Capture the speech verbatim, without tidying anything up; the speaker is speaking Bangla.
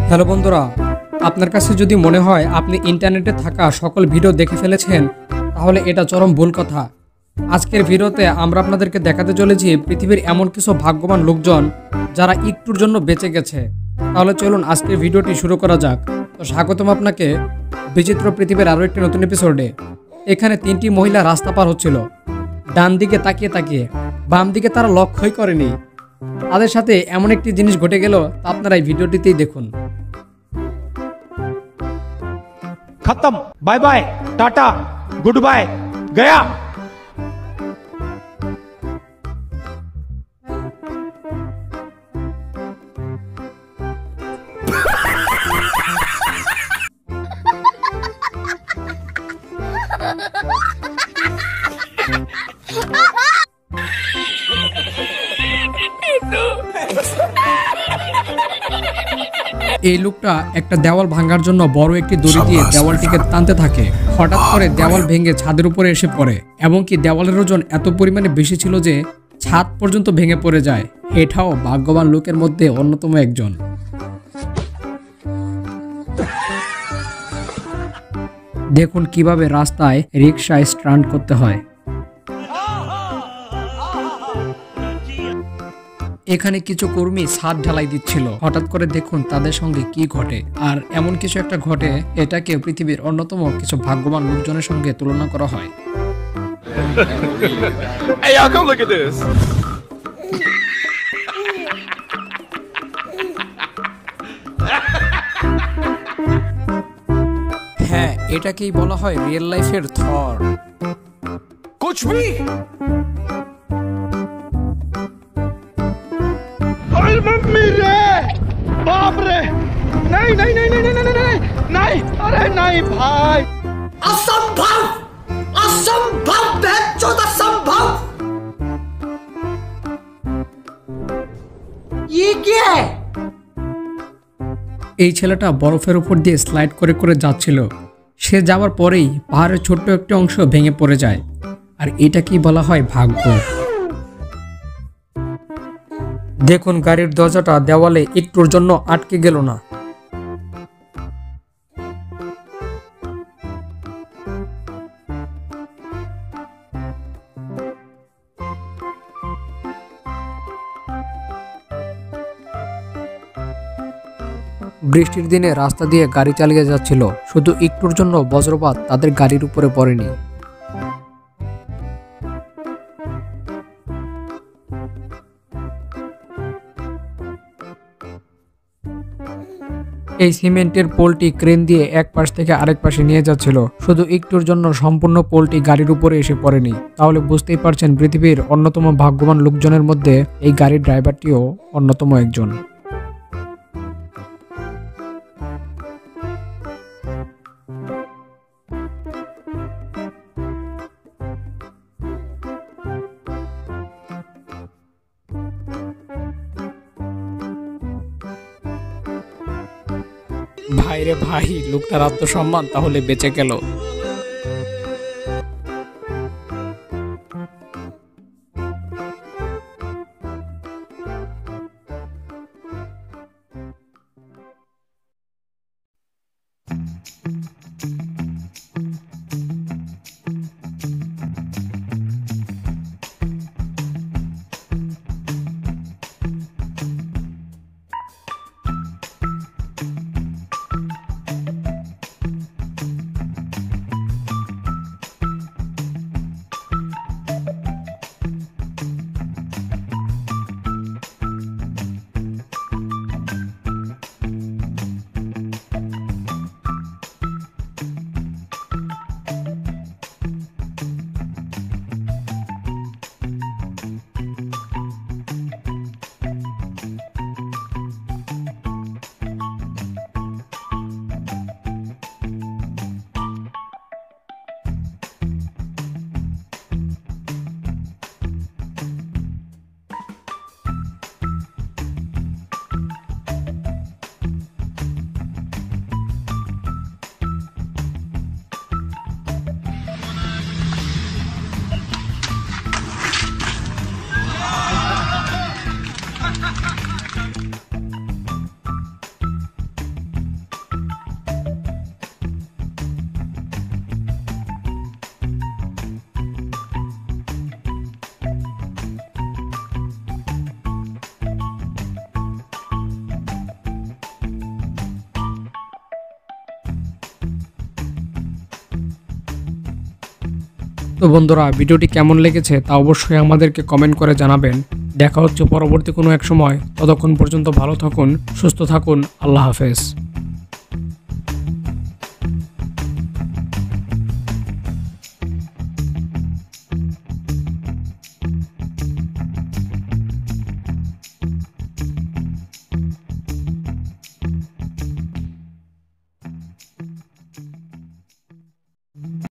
হ্যালো বন্ধুরা, আপনার কাছে যদি মনে হয় আপনি ইন্টারনেটে থাকা সকল ভিডিও দেখে ফেলেছেন, তাহলে এটা চরম ভুল কথা। আজকের ভিডিওতে আমরা আপনাদেরকে দেখাতে চলেছি পৃথিবীর এমন কিছু ভাগ্যবান লোকজন যারা একটুর জন্য বেঁচে গেছে। তাহলে চলুন আজকের ভিডিওটি শুরু করা যাক। তো স্বাগতম আপনাকে বিচিত্র পৃথিবীর আরও একটি নতুন এপিসোডে। এখানে তিনটি মহিলা রাস্তা পার হচ্ছিল। ডান দিকে তাকিয়ে তাকিয়ে, বাম দিকে তারা লক্ষ্যই করেনি। তাদের সাথে এমন একটি জিনিস ঘটে গেল, তা আপনারা এই ভিডিওটিতেই দেখুন। खत्म, bye bye, tata, goodbye, गया। এই লোকটা একটা দেওয়াল ভাঙার জন্য বড় একটি দড়ি দিয়ে দেওয়ালটিকে টানতে থাকে। হঠাৎ করে দেওয়াল ভেঙে ছাদের উপরে এসে পড়ে এবং কি দেওয়ালের ওজন এত পরিমাণে বেশি ছিল যে ছাদ পর্যন্ত ভেঙে পড়ে যায়। এটাও ভাগ্যবান লোকের মধ্যে অন্যতম একজন। দেখুন কিভাবে রাস্তায় রিকশায় স্ট্যান্ড করতে হয়। এখানে কিছু কর্মী ছাদ ঢালাই দিচ্ছিল। হঠাৎ করে দেখুন তাদের সঙ্গে কি ঘটে। আর এমন কিছু একটা ঘটে, এটাকে পৃথিবীর অন্যতম কিছু ভাগ্যবান লোকজনের সঙ্গে তুলনা করা হয়। Hey, y'all, come look at this. হ্যাঁ, এটাকেই বলা হয় রিয়েল লাইফের থর। कुछ भी मम्मी रे, बाप रे, नहीं नहीं नहीं नहीं नहीं नहीं नहीं, अरे नहीं भाई, असंभव, असंभव, बेचौद असंभव। ये क्या है? এই ছেলেটা বরফের উপর দিয়ে স্লাইড করে করে যাচ্ছিল। সে যাওয়ার পরেই পাহাড়ের ছোট্ট একটি অংশ ভেঙে পড়ে যায়। আর এটাকেই বলা হয় ভাগ্য। দেখুন গাড়ির দরজাটা দেওয়ালে একটুর জন্য আটকে গেল না। বৃষ্টির দিনে রাস্তা দিয়ে গাড়ি চালিয়ে যাচ্ছিল, শুধু একটুর জন্য বজ্রপাত তাদের গাড়ির উপরে পড়েনি। এই সিমেন্টের পোলটি ক্রেন দিয়ে এক পাশ থেকে আরেক পাশে নিয়ে যাচ্ছিল, শুধু একটুর জন্য সম্পূর্ণ পোলটি গাড়ির উপরে এসে পড়েনি। তাহলে বুঝতেই পারছেন পৃথিবীর অন্যতম ভাগ্যবান লোকজনের মধ্যে এই গাড়ির ড্রাইভারটিও অন্যতম একজন। ভাই রে ভাই, লোকটার আত্মসম্মান তাহলে বেঁচে গেল। তো বন্ধুরা, ভিডিওটি কেমন লেগেছে তা অবশ্যই আমাদেরকে কমেন্ট করে জানাবেন। দেখা হচ্ছে পরবর্তী কোনো এক সময়। ততক্ষণ পর্যন্ত ভালো থাকুন, সুস্থ থাকুন। আল্লাহ হাফেজ।